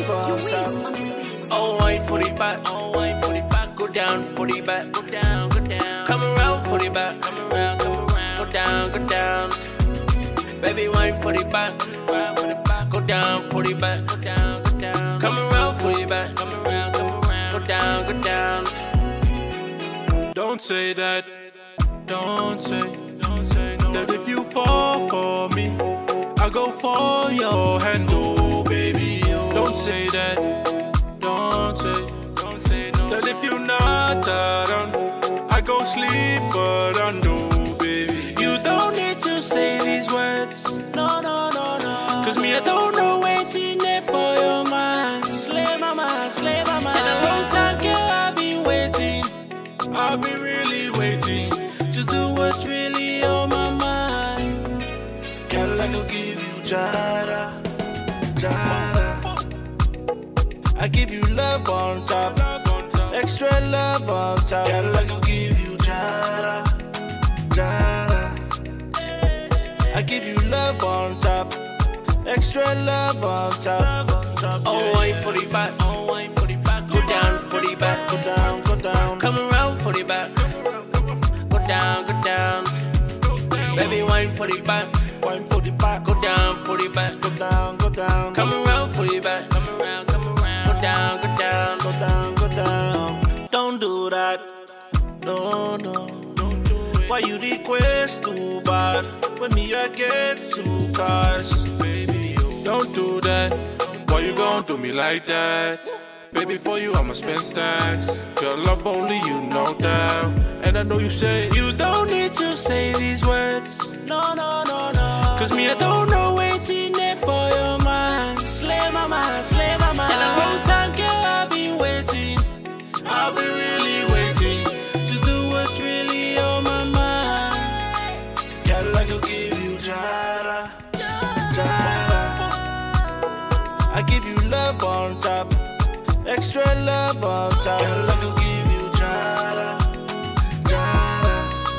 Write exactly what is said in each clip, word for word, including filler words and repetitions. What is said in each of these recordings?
love on top. Oh, wait for the back, oh, wait for the back, go down for the back, go down, go down. Come around for the back, come around, come around, go down, go down. Baby, wait for the back, go down for the back, go down, go down. Come around for the back, come around, come around, go down, go down. Don't say that, don't say, don't say no. That if you fall for me, I go for your hand, oh baby. Oh. Don't say that, don't say, don't say no. That if you not around, I go sleep but I know, baby. You don't need to say these words, no, no, no, no. Cause me, I don't know waiting there for your mind. Slay my mind, slay my mind. And a long time, girl, I've been waiting. I've been really waiting to do what's really on my mind. Girl, I could give you jada, jada. I give you love on top, extra love on top. Girl, I could give you jada, jada. I give you love on top, extra love on top. Oh, wait for the back, oh, wait for the back. Go down for the back, go down, go down. Come around for the back, go down, go down. Baby, wine for the back, wine for the back. Go down for the back, go down, go down. Come around for the back, come around, come around. Go down, go down, go down, go down. Don't do that, no, no. Don't do it. Why you request too bad? When me I get two cars, baby. Oh. Don't do that. Why you gon' do me like that? Baby, for you I'ma spend stacks. Your love only you know that. And I know you say you don't need to say these words, no, no, no, no. Cause me, I don't know waiting there for your mind. Slay my mind, slay my mind. And a long time, girl, I've been waiting. I've been really waiting to do what's really on my mind. Girl, I could give you jada, jada. I give you love on top, extra love on top. Girl, I could give you jada, jada.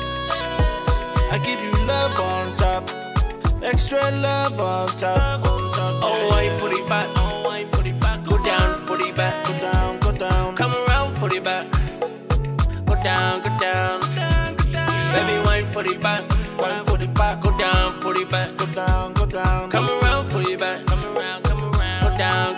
I give you love on top, extra love on top. Oh, wait for the back, oh, wait for the back. Go down for the back, go down, go down. Come around for the back, go down, go down. Baby, wait for the back, wine for the back. Go down for the back, go down, go down. Come around for the back, come around, come around. Go down.